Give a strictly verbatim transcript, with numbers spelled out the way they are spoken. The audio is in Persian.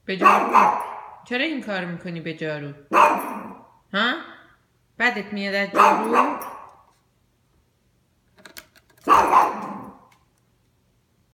به جارو. چرا این کار میکنی به جارو؟ ها؟ بدت میاد از جارو؟